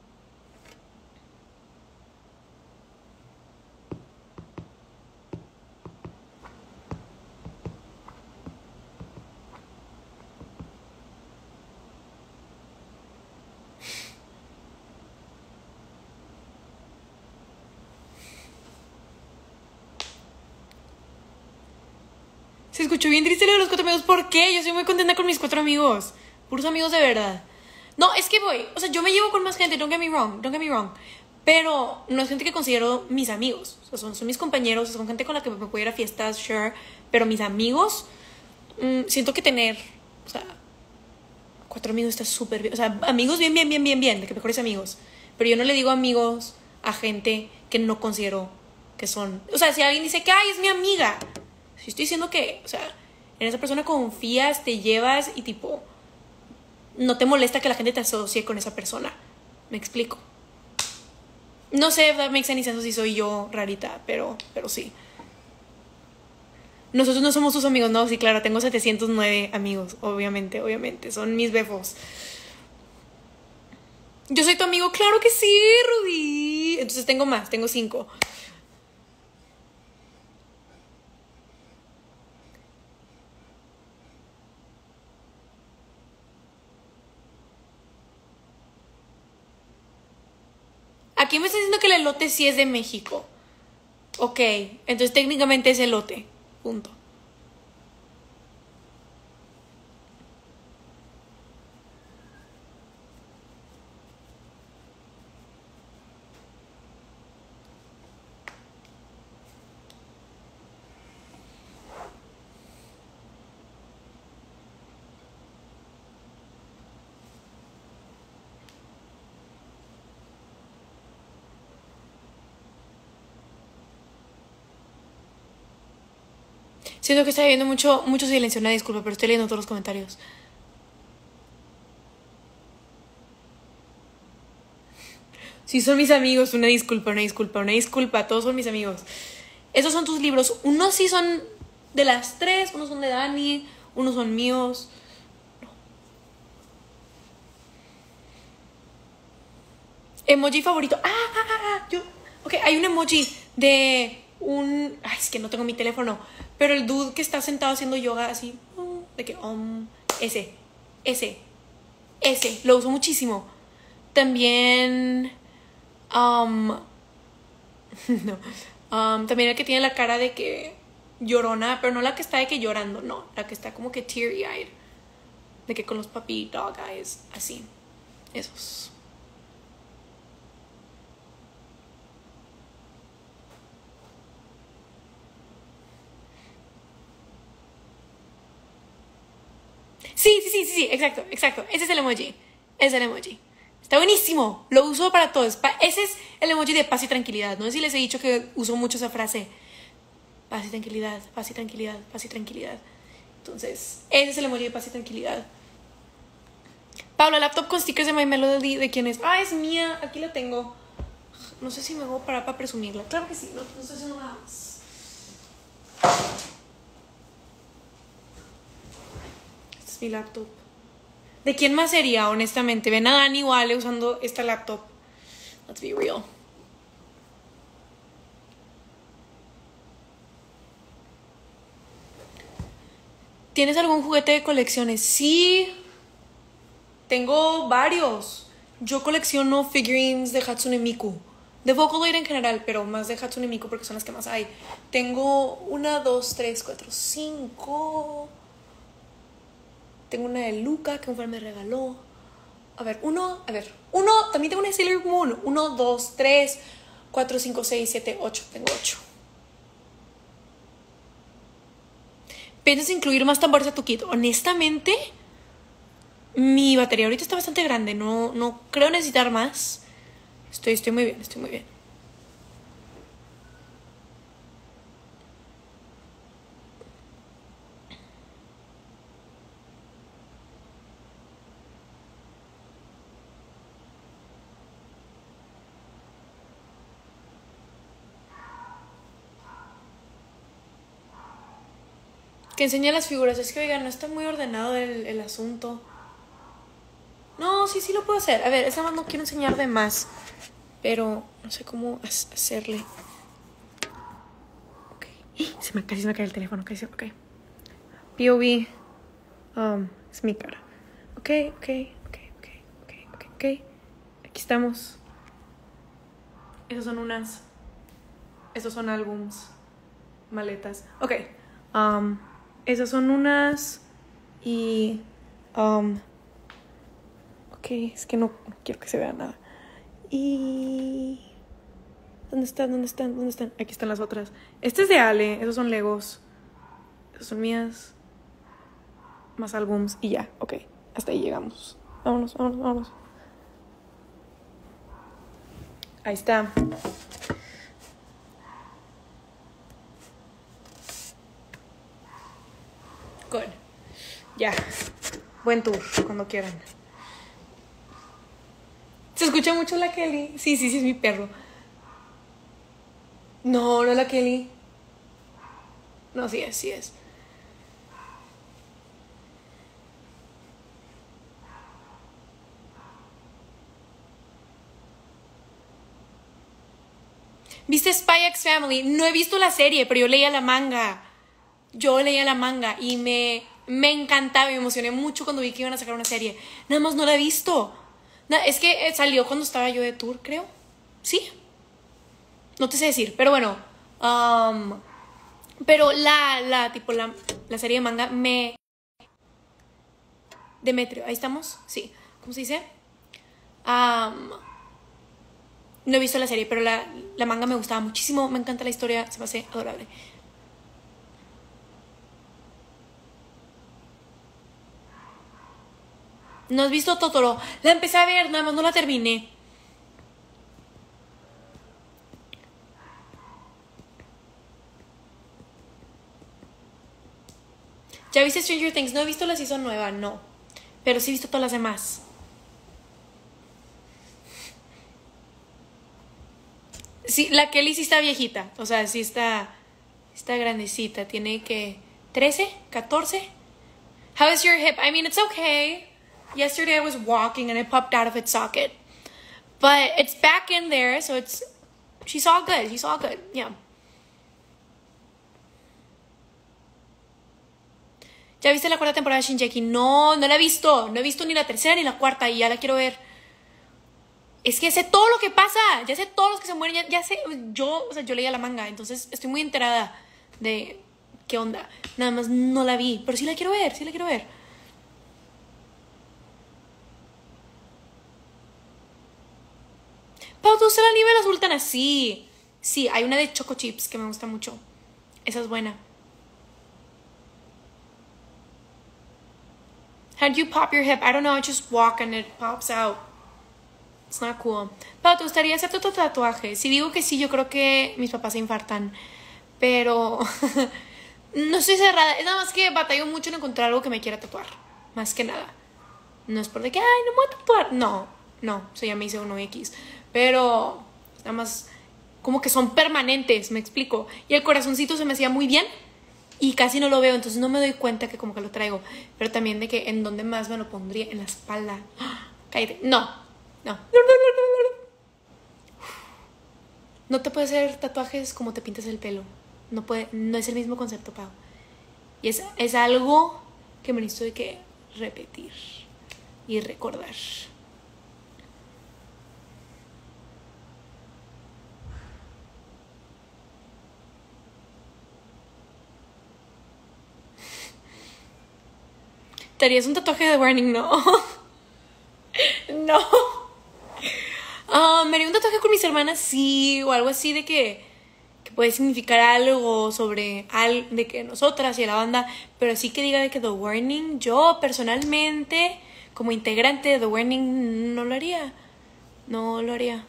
Se escuchó bien triste lo de los cuatro amigos. ¿Por qué? Yo soy muy contenta con mis cuatro amigos. Puros amigos de verdad. No, es que voy. O sea, yo me llevo con más gente. Don't get me wrong. Don't get me wrong. Pero no es gente que considero mis amigos. O sea, son, son mis compañeros. Son gente con la que me puedo ir a fiestas, sure. Pero mis amigos, mmm, siento que tener, o sea, cuatro amigos está súper bien. O sea, amigos bien, bien, bien, bien, bien. De que mejores amigos. Pero yo no le digo amigos a gente que no considero que son. O sea, si alguien dice que, ay, es mi amiga. Si estoy diciendo que, o sea, en esa persona confías, te llevas y tipo, no te molesta que la gente te asocie con esa persona. ¿Me explico? No sé, that makes any sense si soy yo rarita, pero, pero sí. Nosotros no somos tus amigos, no, sí, claro, tengo setecientos nueve amigos, obviamente, obviamente, son mis befos. Yo soy tu amigo, claro que sí, Rudy. Entonces tengo más, tengo cinco. Aquí me está diciendo que el elote sí es de México. Ok, entonces técnicamente es elote. Punto. Siento que está viendo mucho, mucho silencio, una disculpa, pero estoy leyendo todos los comentarios. Sí, son mis amigos, una disculpa, una disculpa, una disculpa, todos son mis amigos. Esos son tus libros, unos sí son de las tres, unos son de Dani, unos son míos. No. Emoji favorito. Ah, ah, ah, ah, yo. Ok, hay un emoji de un. Ay, es que no tengo mi teléfono. Pero el dude que está sentado haciendo yoga así. De que, um, ese, ese, ese. Lo uso muchísimo. También. Um, no. Um, también el que tiene la cara de que llorona, pero no la que está de que llorando, no. La que está como que teary-eyed. De que con los puppy dog eyes. Así. Esos. Sí, sí, sí, sí, sí, exacto, exacto. Ese es el emoji. Ese es el emoji. Está buenísimo. Lo uso para todos. Ese es el emoji de paz y tranquilidad. No sé si les he dicho que uso mucho esa frase. Paz y tranquilidad, paz y tranquilidad, paz y tranquilidad. Entonces, ese es el emoji de paz y tranquilidad. Pablo, laptop con stickers de My Melody, ¿de quién es? Ah, es mía. Aquí la tengo. No sé si me voy a parar para presumirla. Claro que sí, no, no estoy haciendo nada más. Este es mi laptop. ¿De quién más sería, honestamente? Ven a Dani igual usando esta laptop. Let's be real. ¿Tienes algún juguete de colecciones? Sí. Tengo varios. Yo colecciono figurines de Hatsune Miku. De Vocaloid en general, pero más de Hatsune Miku porque son las que más hay. Tengo una, dos, tres, cuatro, cinco. Tengo una de Luca que un fan me regaló. A ver, uno, a ver, uno, también tengo una de Sailor Moon. Uno, dos, tres, cuatro, cinco, seis, siete, ocho. Tengo ocho. ¿Piensas incluir más tambores a tu kit? Honestamente, mi batería ahorita está bastante grande. No, no creo necesitar más. Estoy, estoy muy bien, estoy muy bien. Que enseñe las figuras. Es que, oigan, no está muy ordenado el, el asunto. No, sí, sí lo puedo hacer. A ver, esa más no quiero enseñar de más. Pero no sé cómo hacerle. Ok. Se me, casi se me cae el teléfono. Casi, ok. P O V. Um, es mi cara. Ok, ok, ok, ok, ok, ok, ok. Aquí estamos. Esas son unas. Estos son álbums. Maletas. Ok. Um... Esas son unas. Y. Um, ok, es que no, no quiero que se vea nada. Y. ¿Dónde están? ¿Dónde están? ¿Dónde están? Aquí están las otras. Este es de Ale. Esos son Legos. Esas son mías. Más álbums. Y ya, ok. Hasta ahí llegamos. Vámonos, vámonos, vámonos. Ahí está. Good. Ya. Buen tour, cuando quieran. ¿Se escucha mucho la Kelly? Sí, sí, sí, es mi perro. No, no la Kelly. No, sí es, sí es. ¿Viste Spy X Family? No he visto la serie, pero yo leía la manga. Yo leía la manga y me, me encantaba y me emocioné mucho cuando vi que iban a sacar una serie. Nada más no la he visto. Na- es que eh, salió cuando estaba yo de tour, creo. Sí. No te sé decir, pero bueno. um, pero la, la, tipo, la, la serie de manga me... Demetrio, ahí estamos. Sí. ¿Cómo se dice? Um, no he visto la serie, pero la, la manga me gustaba muchísimo. Me encanta la historia, se me hace adorable. ¿No has visto Totoro? La empecé a ver, nada más no la terminé. ¿Ya viste Stranger Things? No he visto la season nueva, no. Pero sí he visto todas las demás. Sí, la Kelly sí está viejita. O sea, sí está, está grandecita. Tiene que... ¿trece? ¿catorce? How is your hip? I mean, it's okay. Yesterday I was walking and it popped out of its socket. But it's back in there, so it's... She's all good. She's all good. Yeah. ¿Ya viste la cuarta temporada de Shingeki? No, no la he visto. No he visto ni la tercera ni la cuarta y ya la quiero ver. Es que sé todo lo que pasa. Ya sé todos los que se mueren. Ya, ya sé. Yo, o sea, yo leía la manga, entonces estoy muy enterada de qué onda. Nada más no la vi, pero sí la quiero ver, sí la quiero ver. Pau, ¿tú usas la nieve la sultana? Sí. Sí, hay una de Choco Chips que me gusta mucho. Esa es buena. How do you pop your hip? I don't know, I just walk and it pops out. It's not cool. Pau, ¿te gustaría hacerte tu tatuaje? Si digo que sí, yo creo que mis papás se infartan. Pero no estoy cerrada. Es nada más que batallo mucho en encontrar algo que me quiera tatuar. Más que nada. No es por de que, ay, no me voy a tatuar. No, no, o sea, ya me hice uno X. Pero nada más como que son permanentes, me explico. Y el corazoncito se me hacía muy bien y casi no lo veo, entonces no me doy cuenta que como que lo traigo. Pero también de que en dónde más me lo pondría, en la espalda. ¡Ah! Cállate. No, no. No te puedes hacer tatuajes como te pintas el pelo. No puede, no es el mismo concepto, Pau. Y es, es algo que me necesito de que repetir y recordar. ¿Te harías un tatuaje de Warning? No. No. Uh, me haría un tatuaje con mis hermanas, sí, o algo así de que, que puede significar algo sobre al, de que nosotras y la banda, pero sí que diga de que The Warning, yo personalmente, como integrante de The Warning, no lo haría. No lo haría.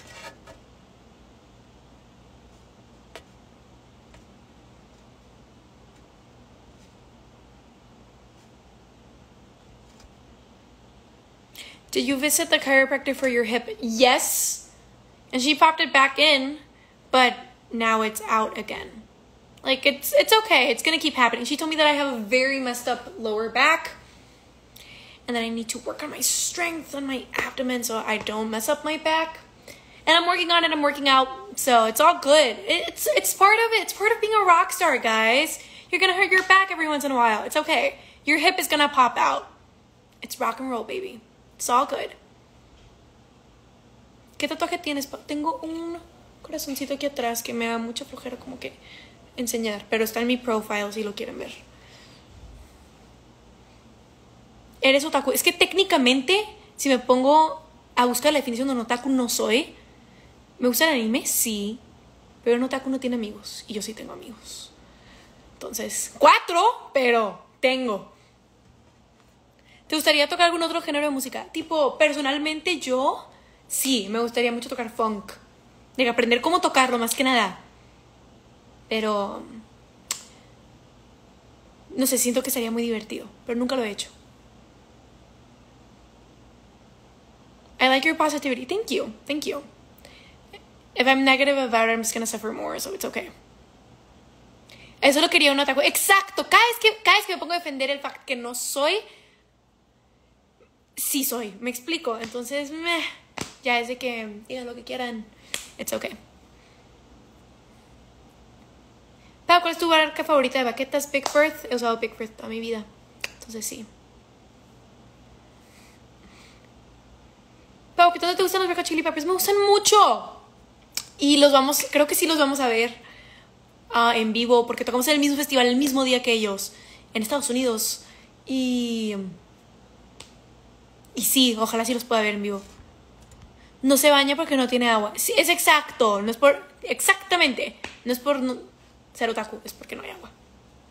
Did you visit the chiropractor for your hip? Yes. And she popped it back in, but now it's out again. Like, it's it's okay. It's gonna keep happening. She told me that I have a very messed up lower back and that I need to work on my strength on my abdomen so I don't mess up my back. And I'm working on it. I'm working out. So it's all good. It's, it's part of it. It's part of being a rock star, guys. You're gonna hurt your back every once in a while. It's okay. Your hip is gonna pop out. It's rock and roll, baby. It's all good. ¿Qué tatuaje tienes? Tengo un corazoncito aquí atrás que me da mucha flojera como que enseñar, pero está en mi profile si lo quieren ver. ¿Eres otaku? Es que técnicamente, si me pongo a buscar la definición de un otaku, no soy. ¿Me gusta el anime? Sí. Pero un otaku no tiene amigos. Y yo sí tengo amigos. Entonces, cuatro, pero tengo. ¿Te gustaría tocar algún otro género de música? Tipo, personalmente yo, sí, me gustaría mucho tocar funk. De aprender cómo tocarlo, más que nada. Pero, no sé, siento que sería muy divertido. Pero nunca lo he hecho. I like your positivity. Thank you. Thank you. If I'm negative about it, I'm just gonna suffer more, so it's okay. Eso lo quería un otaku. Exacto. Cada vez que, cada vez que me pongo a defender el fact que no soy, sí soy. Me explico. Entonces, meh, ya es de que digan lo que quieran. It's okay. Pau, ¿cuál es tu marca favorita de baquetas? Big Firth. He usado Big Firth toda mi vida. Entonces, sí. Pau, ¿qué tanto te gustan los Red Hot Chili Peppers? Me gustan mucho. Y los vamos, creo que sí los vamos a ver uh, en vivo, porque tocamos en el mismo festival el mismo día que ellos, en Estados Unidos. Y... Y sí, ojalá sí los pueda ver en vivo. No se baña porque no tiene agua. Sí, es exacto. No es por... Exactamente. No es por no, ser otaku, es porque no hay agua.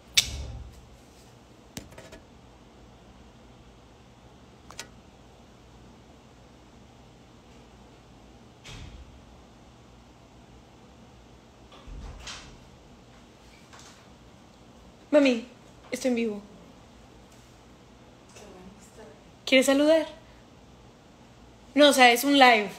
Mami, estoy en vivo. ¿Quieres saludar? No, o sea, es un live.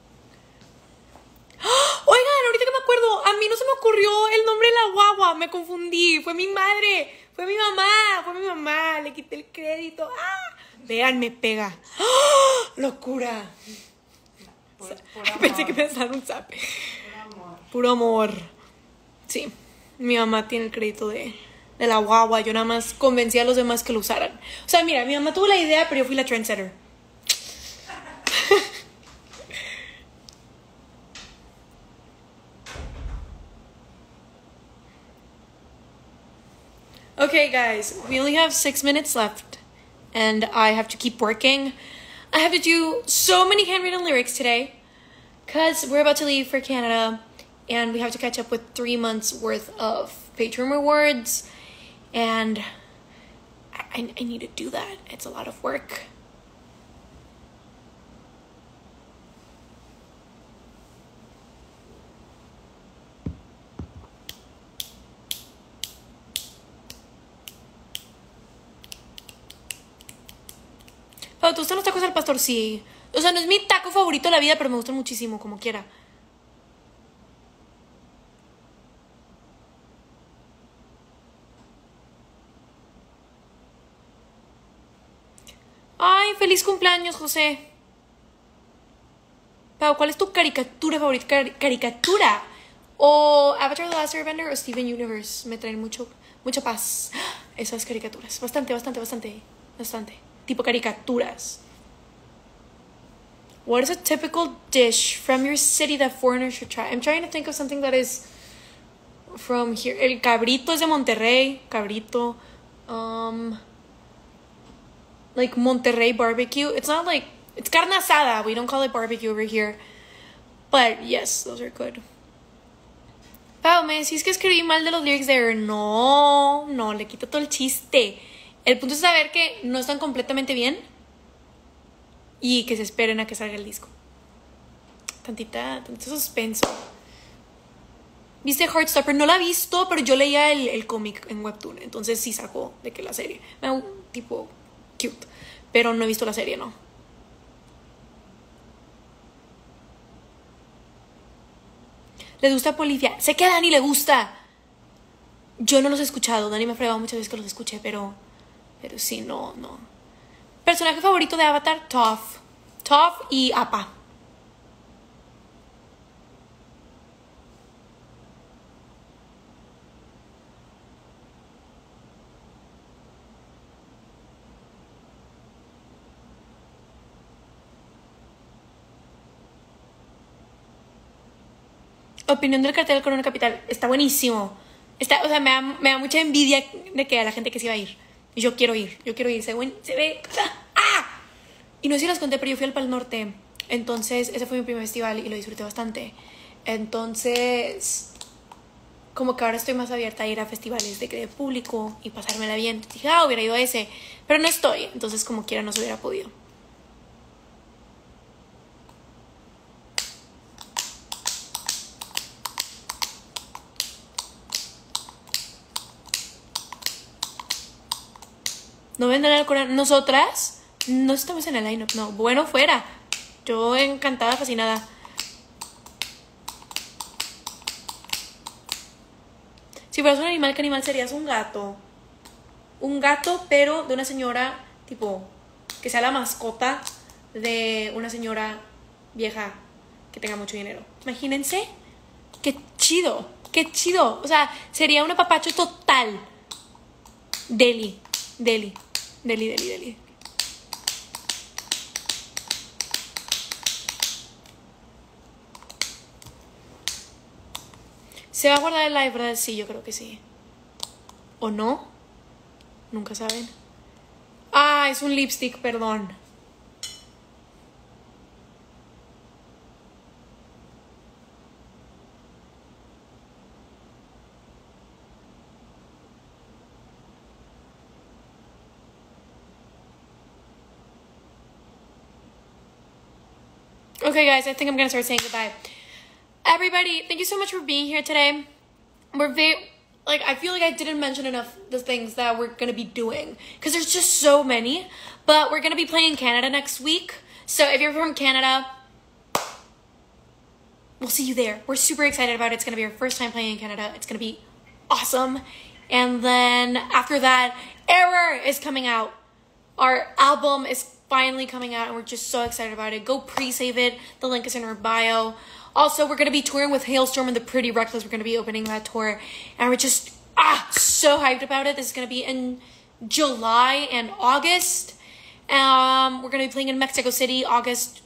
¡Oh! Oigan, ahorita que me acuerdo, a mí no se me ocurrió el nombre de la guagua, me confundí. Fue mi madre, fue mi mamá, fue mi mamá, le quité el crédito. ¡Ah! Vean, me pega. ¡Oh! ¡Locura! Por, por Pensé que me iba a dar un zape. Puro amor. Puro amor. Sí, mi mamá tiene el crédito de, de la guagua. Yo nada más convencí a los demás que lo usaran. O sea, mira, mi mamá tuvo la idea, pero yo fui la trendsetter. Okay, guys, we only have six minutes left, and I have to keep working. I have to do so many handwritten lyrics today, because we're about to leave for Canada, and we have to catch up with three months worth of Patreon rewards, and I, I need to do that. It's a lot of work. Pero ¿te gustan los tacos al pastor? Sí. O sea, no es mi taco favorito de la vida, pero me gustan muchísimo, como quiera. Ay, feliz cumpleaños, José. Pau, ¿cuál es tu caricatura favorita? Car- ¿Caricatura? O Avatar The Last Airbender o Steven Universe. Me traen mucho, mucha paz esas caricaturas. Bastante, bastante, bastante. Bastante. Tipo caricaturas. What is a typical dish from your city that foreigners should try? I'm trying to think of something that is from here. El cabrito es de Monterrey. Cabrito. Um, like Monterrey barbecue. It's not like... It's carne asada. We don't call it barbecue over here. But yes, those are good. Pau, me decís que escribí mal de los lyrics there. No, no, le quito todo el chiste. El punto es saber que no están completamente bien y que se esperen a que salga el disco. Tantita, tantito suspenso. ¿Viste Heartstopper? No la he visto, pero yo leía el, el cómic en Webtoon. Entonces sí sacó de que la serie. Me tipo cute. Pero no he visto la serie, no. ¿Les gusta Polifia? Sé que a Dani le gusta. Yo no los he escuchado. Dani me ha fregado muchas veces que los escuché, pero... Pero sí, no, no. Personaje favorito de Avatar, Toph. Toph y Appa. Opinión del cartel Corona Capital. Está buenísimo. Está, o sea, me da, me da mucha envidia de que a la gente que se iba a ir. Yo quiero ir, yo quiero ir. Se, buen, se ve... ¡Ah! Y no sé si los conté, pero yo fui al Pal Norte. Entonces, ese fue mi primer festival y lo disfruté bastante. Entonces, como que ahora estoy más abierta a ir a festivales de, de público y pasármela bien. Dije, ah, hubiera ido a ese. Pero no estoy. Entonces, como quiera, no se hubiera podido. ¿No vendrán al Corona? Nosotras no estamos en el line-up, no. Bueno, fuera. Yo encantada, fascinada. Si fueras un animal, ¿qué animal serías? Un gato. Un gato, pero de una señora, tipo, que sea la mascota de una señora vieja que tenga mucho dinero. Imagínense. Qué chido. Qué chido. O sea, sería un apapacho total. Deli. Deli. Deli, deli, deli. ¿Se va a guardar el live, verdad? Sí, yo creo que sí. ¿O no? Nunca saben. Ah, es un lipstick, perdón. Okay, guys, I think I'm gonna start saying goodbye. Everybody, thank you so much for being here today. We're very, like, I feel like I didn't mention enough the things that we're gonna be doing because there's just so many. But we're gonna be playing in Canada next week. So if you're from Canada, we'll see you there. We're super excited about it. It's gonna be our first time playing in Canada. It's gonna be awesome. And then after that, Error is coming out. Our album is finally coming out and we're just so excited about it. Go pre-save it. The link is in our bio. Also, we're going to be touring with Hailstorm and the Pretty Reckless. We're going to be opening that tour and we're just ah so hyped about it. This is going to be in July and August. Um, we're going to be playing in Mexico City, August.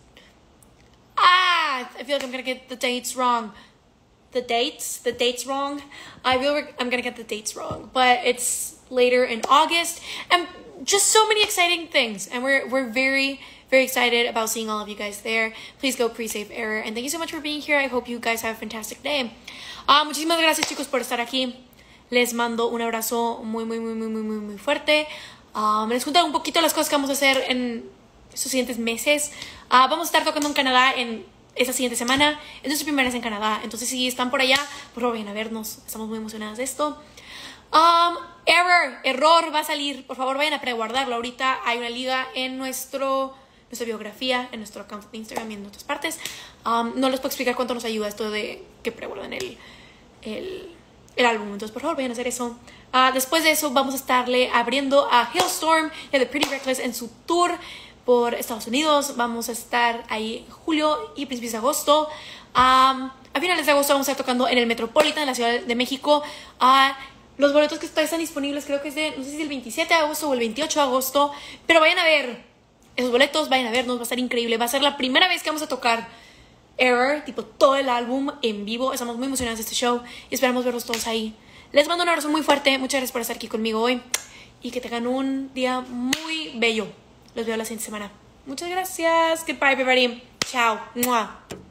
Ah, I feel like I'm going to get the dates wrong. The dates? The dates wrong? I feel like I'm going to get the dates wrong. But it's later in August. And just so many exciting things. And we're, we're very, very excited about seeing all of you guys there. Please go pre-save Error. And thank you so much for being here. I hope you guys have a fantastic day. Uh, muchísimas gracias, chicos, por estar aquí. Les mando un abrazo muy, muy, muy, muy, muy, muy, muy fuerte. Um, les cuento un poquito las cosas que vamos a hacer en estos siguientes meses. Uh, vamos a estar tocando en Canadá en esta siguiente semana. Es nuestra primera vez en Canadá. Entonces, si están por allá, por favor, vayan a vernos. Estamos muy emocionadas de esto. Um, error, error va a salir. Por favor, vayan a preguardarlo. Ahorita hay una liga en nuestro, nuestra biografía, en nuestro account de Instagram y en otras partes. Um, no les puedo explicar cuánto nos ayuda esto de que preguarden el, el, el álbum. Entonces, por favor, vayan a hacer eso. Uh, después de eso, vamos a estarle abriendo a Hailstorm y a The Pretty Reckless en su tour por Estados Unidos. Vamos a estar ahí en julio y principios de agosto. Um, a finales de agosto vamos a estar tocando en el Metropolitan, en la Ciudad de México. Uh, Los boletos que están disponibles creo que es de, no sé si es el veintisiete de agosto o el veintiocho de agosto. Pero vayan a ver esos boletos, vayan a vernos, va a estar increíble. Va a ser la primera vez que vamos a tocar Error, tipo todo el álbum en vivo. Estamos muy emocionados de este show y esperamos verlos todos ahí. Les mando un abrazo muy fuerte, muchas gracias por estar aquí conmigo hoy. Y que tengan un día muy bello. Los veo la siguiente semana. Muchas gracias, goodbye everybody. Chao. Mua.